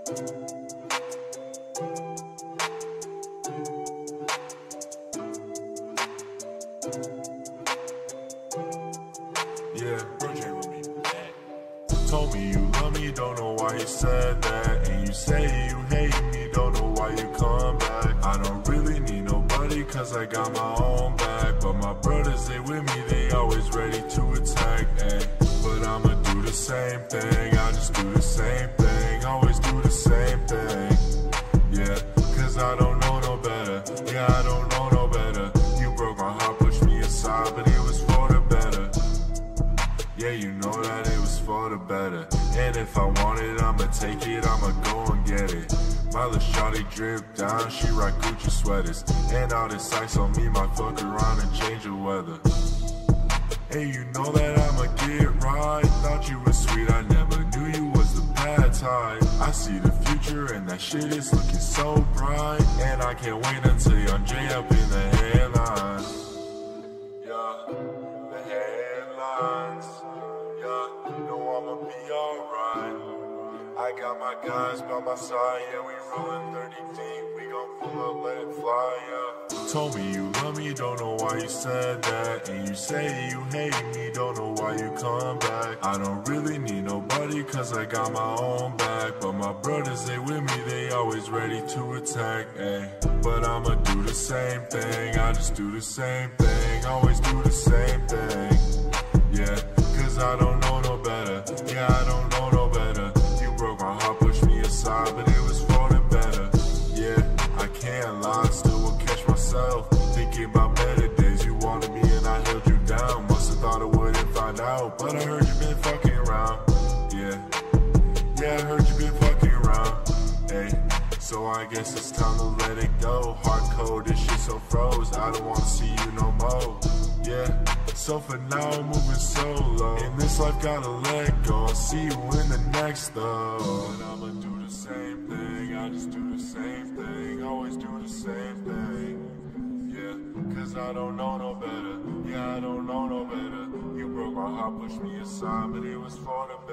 Yeah, CroJay will be back. Told me you love me, don't know why you said that. And you say you hate me, don't know why you come back. I don't really need nobody, cause I got my own back. But my brothers, they with me, they always ready to attack, ayy. But I'ma do the same thing, I just do the same thing. Always do the same thing, yeah. Cause I don't know no better, yeah, I don't know no better. You broke my heart, pushed me aside, but it was for the better. Yeah, you know that it was for the better. And if I want it, I'ma take it, I'ma go and get it. My little shawty drip down, she rock Gucci sweaters. And all this ice on me might fuck around and change the weather. Hey, you know that I'ma get right. Thought you was sweet, I never knew you was the bad type. I see the future and that shit is looking so bright. And I can't wait until Young Jay up in the headlines. Yeah, the headlines. Yeah, know I'ma be alright. I got my guys by my side, yeah, we rollin' 30 deep, we gon' pull up, let it fly, yeah. Told me you love me, don't know why you said that. And you say you hate me, don't know why you come back. I don't really need nobody, cause I got my own back. But my brothers, they with me, they always ready to attack, ayy. But I'ma do the same thing, I just do the same thing. Always do the same thing, yeah. Cause I don't know no better, yeah, I don't know no better. Broke my heart, pushed me aside, but it was for the better. Yeah, I can't lie, still will catch myself thinking about better days. You wanted me and I held you down. Must've thought I wouldn't find out, but I heard you been fucking around. Yeah, I heard you been fucking around. Hey, so I guess it's time to let it go. Hard code, this shit so froze, I don't wanna see you no more. Yeah, so for now I'm moving solo. In this life gotta let go, I'll see you in the next though. But I'ma do the same thing, I just do the same thing. Always do the same thing, yeah. Cause I don't know no better, yeah, I don't know no better. You broke my heart, pushed me aside, but it was for the